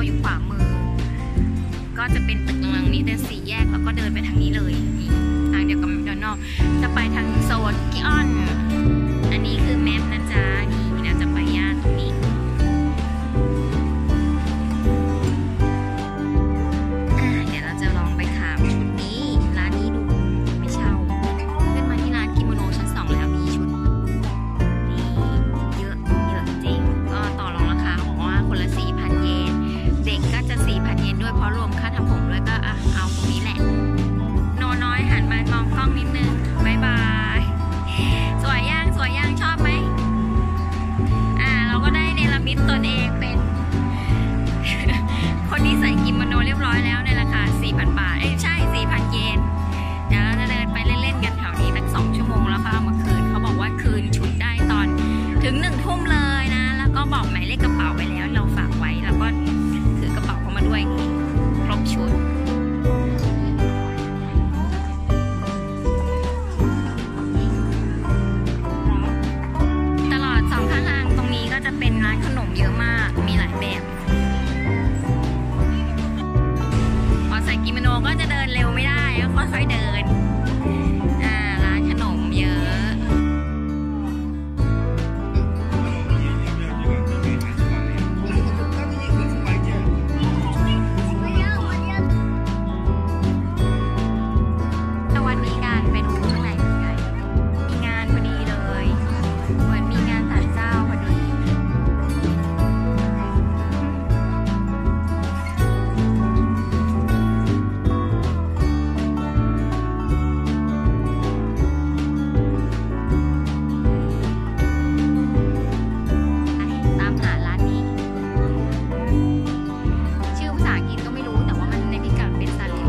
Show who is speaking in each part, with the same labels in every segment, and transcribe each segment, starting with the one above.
Speaker 1: อยู่ขวามือก็จะเป็นตึกตรงนี้เป็น4 แยกแล้วก็เดินไปทางนี้เลยนี่ทางเดียวกับแมคโดนัลด์จะไปทางโซนกิออนอันนี้คือแมปนะจ๊ะนี่เราจะไปย่านตรงนี้เดี๋ยวเราจะลองไปถามชุดนี้ร้านนี้ดูไม่เช่าขึ้นมาที่ร้านกิโมโนชั้น 2แล้วมีชุดนี่เยอะจริงก็ต่อรองราคาบอกว่าคนละ 4,000 เยนเด็กก็จะ 4,000 เยนด้วยเพราะรวมค่าทำผมด้วยก็เอาตรงนี้แหละโนน้อยหันมามองกล้องนิดนึงบายบายสวยย่างชอบไหมเราก็ได้เนรมิตตนเองเป็น คนที่ใส่กิโมโนเรียบร้อยแล้วในราคา 4,000 บาทใช่ 4,000 เยนเดี๋ยวเราจะเดินไปเล่นๆกันแถวนี้สัก2 ชั่วโมงแล้วก็เอามาคืนเขาบอกว่าคืนชุดได้ตอนถึง1 ทุ่มเลยนะแล้วก็บอกหมายเลขกระเป๋าไปแล้วเราฝากไว้แล้วก็ถือกระเป๋าเข้ามาด้วยครบชุดตลอด2 ข้างทางตรงนี้ก็จะเป็นร้านขนมเยอะมากมีหลายแบบพอใส่กิโมโนก็จะเดินเร็วไม่ได้ก็ค่อยๆเดินร้านขนมเยอะวันนี้การไปดูข้างในมีงานพอดีเลยเหมือนมีงานศาลเจ้าพอดีตามหาร้านนี้ชื่อภาษาอังกฤษก็ไม่รู้แต่ว่ามันในพิกัดเป็นซาริโอ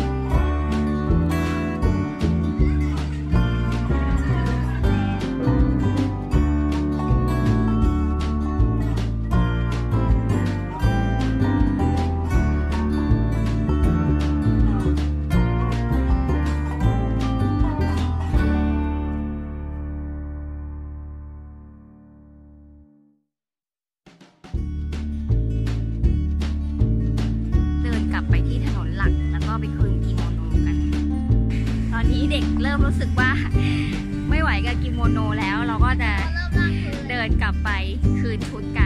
Speaker 1: กลับไปที่ถนนหลักแล้วก็ไปคืนกิโมโนกัน ตอนนี้เด็กเริ่มรู้สึกว่าไม่ไหวกับกิโมโนแล้วเราก็จะเดินกลับไปคืนชุดกัน